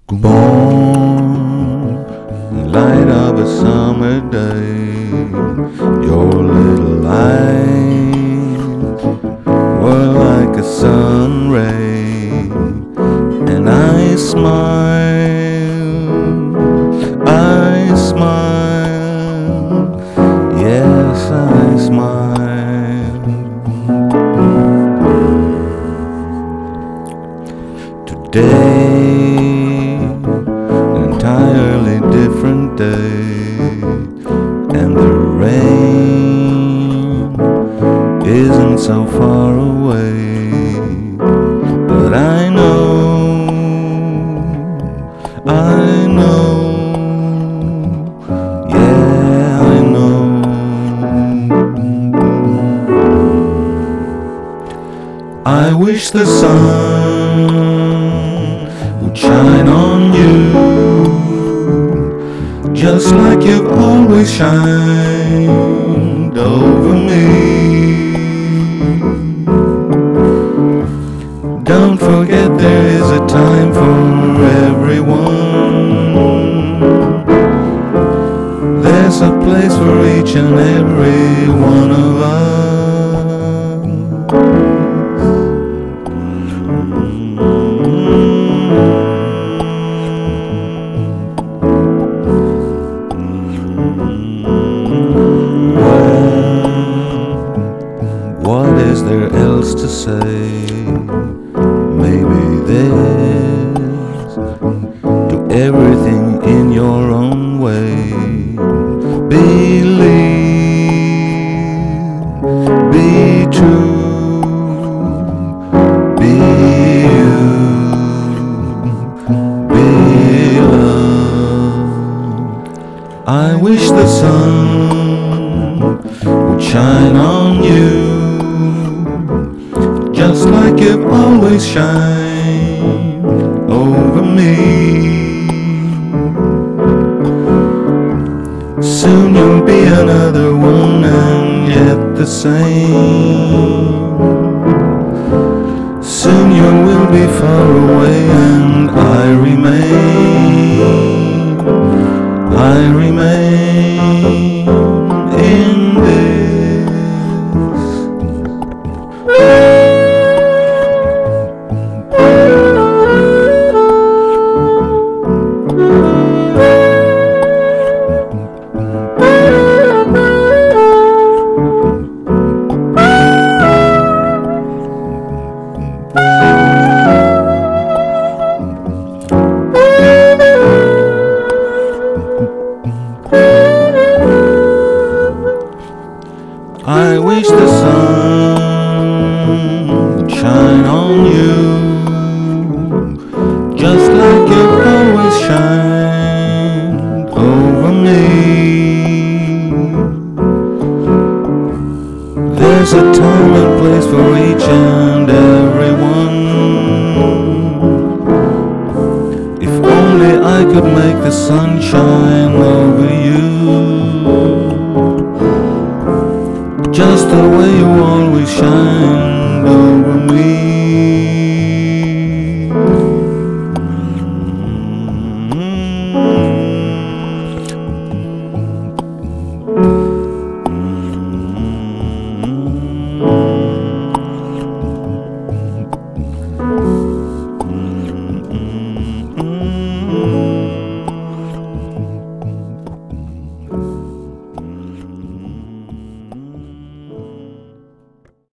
Born light of a summer day, your little eyes were like a sun ray, and I smile, yes I smile. Today, entirely different day, and the rain isn't so far away, but I know, yeah I know. I wish the sun would shine on you, just like you've always shined over me. Don't forget there is a time for everyone. There's a place for each and every one of us. What is there else to say? Maybe this, do everything in your own way. Believe, be true, be you, be loved. I wish the sun would shine on you, just like you've always shined over me. Soon you'll be another one and yet the same. Soon you will be far away and I remain in this. I wish the sun would shine on you, just like you've always shined over me. There's a time